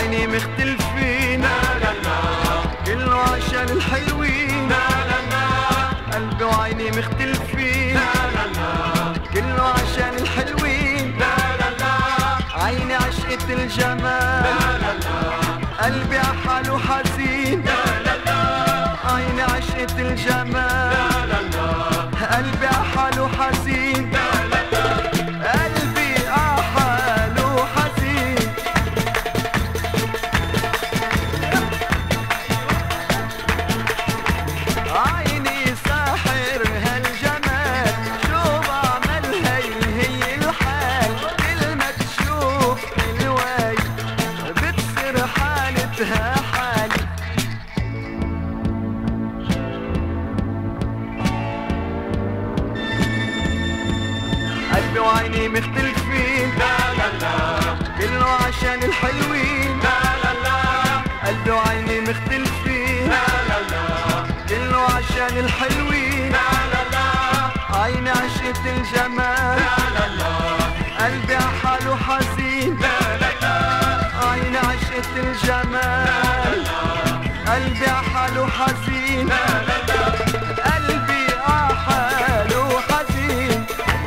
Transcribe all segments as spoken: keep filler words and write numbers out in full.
وعيني مختلفين، لا لا لا كله عشان الحلوين، لا لا لا قلبي وعيني مختلفين، لا لا لا كله عشان الحلوين، لا لا لا عيني عشقة الجمال، لا لا لا قلبي عحاله حزين، لا لا لا عيني عشقة الجمال، لا لا لا قلبي عحاله حزين، لا لا لا قلبي عحاله حزين. عيني ساحر هالجمال شو بعمل هي هي الحال، كل ما تشوف الواي بتصير حالتها حالي. قلبي وعيني مختلفين، لا لا لا كله عشان الحلوين، لا لا لا قلبي وعيني مختلفين، لا لا لا كله عشان الحلوين، لا لا لا عيني عشقة الجمال، لا لا لا قلبي عحاله حزين، لا لا لا عيني عشقة الجمال، لا لا لا قلبي عحاله حزين، لا لا لا قلبي عحاله حزين.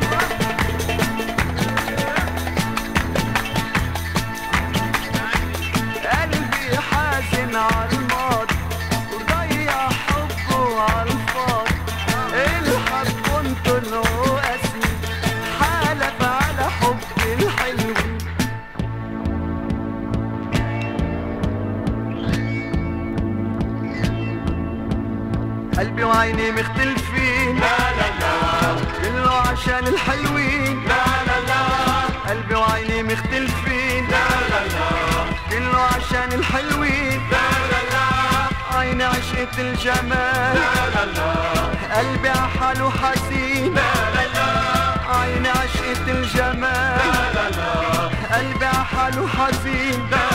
قلبي حزين عالماضي وضيع حبه عالفاضي، الحب كنت القاسي حالف على حب الحلوين. قلبي وعيني مختلفين، لا لا لا كله عشان الحلوين، لا لا لا قلبي وعيني مختلفين، لا لا لا كله عشان الحلوين، لا لا لا عيني عشقة الجمال، لا لا لا قلبي عحاله حزين، لا لا لا عيني عشقة الجمال، لا لا لا قلبي عحاله حزين.